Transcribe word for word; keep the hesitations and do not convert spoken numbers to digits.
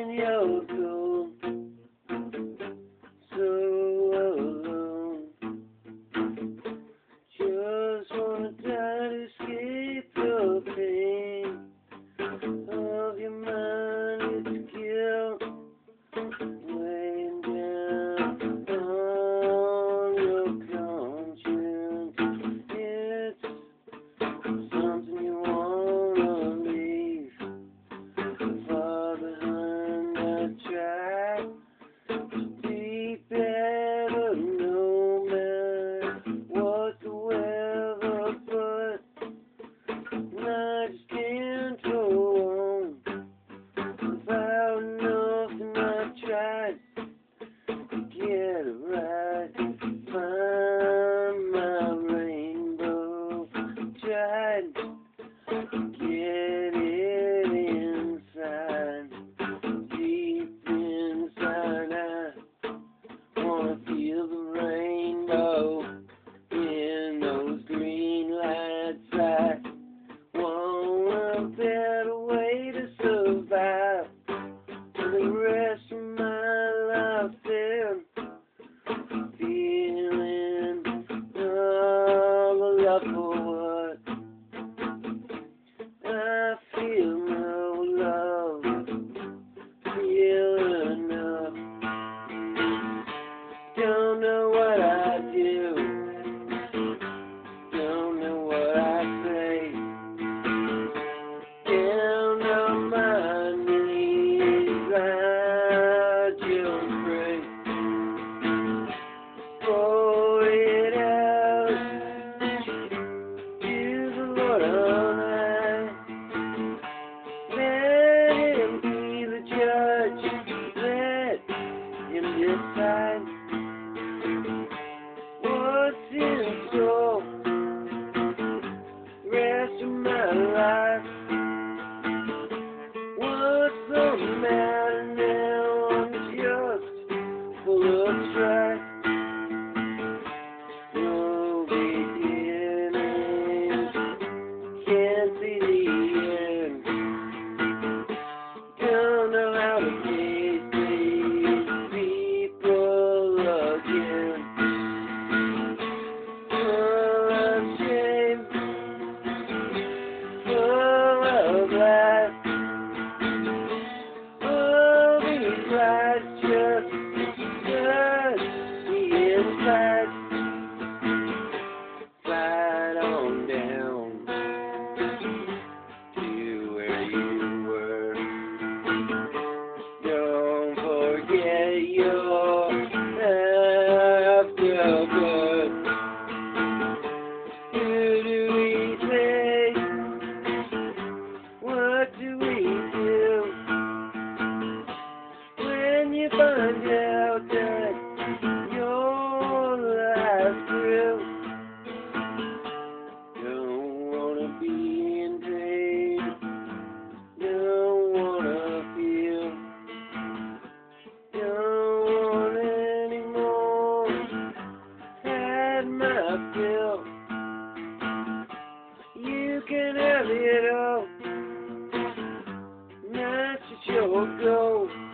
when you're cold, so alone. Just wanna try to escape the pain of your mind. It's guilt weighing down on your conscience. It's something you wanna leave far behind. I try to be better no matter what the weather, but I just can't go on without nothing. I tried to get it right, find my rainbow, tried to get it inside, deep inside. I wanna feel the rainbow in those green lights. I want a better way to survive for the rest of my life. Then feeling all love for what I feel, no love, feel enough. Don't know what I do, don't know what I say. Down on my knees, I just pray for it out to the Lord on high. Let Him be the judge, let Him decide what's in store the rest of my life. What's the matter now? I'm just full of strife. No beginning, can't see the end. Don't know how to face these people again. Full of shame, full of life. All these lies just touch the inside. Slide on down to where you were. Don't forget your afterglow. Who do we say? What do we do when you find out that your life's through? Don't wanna be in pain, don't wanna feel, don't want any more, had my fill. You can have it all, that's just your goal.